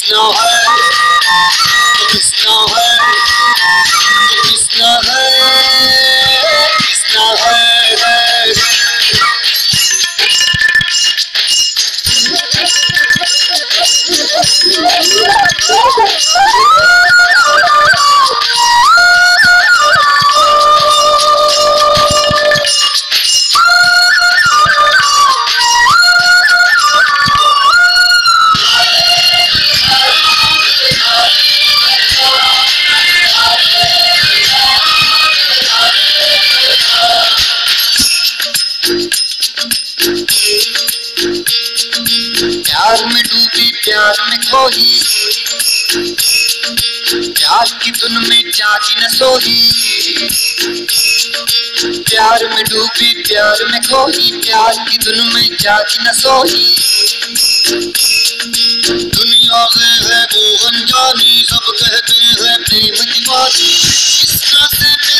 कृष्णा है, कृष्णा है, कृष्णा है, कृष्णा है। प्यार में डूबी प्यार में खोई, प्यार की धुन में जागी न सोई। प्यार में डूबी प्यार में खोई, प्यार की धुन में जागी न सोई। दुनिया से है वो अनजानी, सब कहते हैं प्रेम दीवानी। इस तरह से